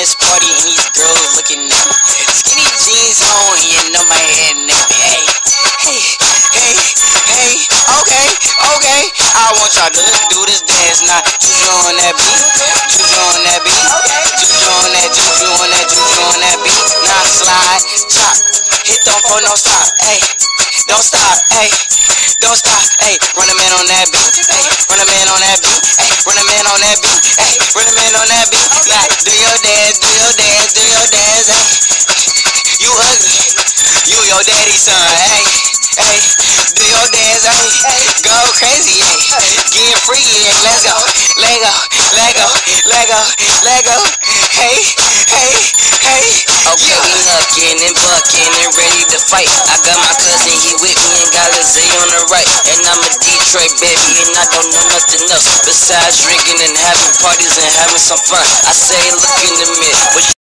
this party and these girls looking at me. Skinny jeans on, you know my head nappy. Hey, hey, hey, hey, okay, okay. I want y'all to do this dance now. Juju on that beat, juju on that beat, juju on that, juju on that, juju on that beat. Now slide, chop, hit don't for no stop, hey. Don't stop, hey, don't stop, hey. Run a man on that beat, hey. Run a man on that beat, hey. Run a man on that beat, hey. Run a man on that beat. Now do your dance, do your dance, do your dance, hey. You ugly, you your daddy's son, hey, hey. Do your dance, hey. Go crazy, hey. Get freaky, hey. Let's go, let go, let go, let go, let go. Hey, hey, hey. Okay, we knuckin' and buckin' and ready to fight. I got my cousin, he with me and got Lizzie on the right. And I'm a Detroit baby and I don't know nothing else besides drinking and having parties and having some fun. I say look in the mirror, what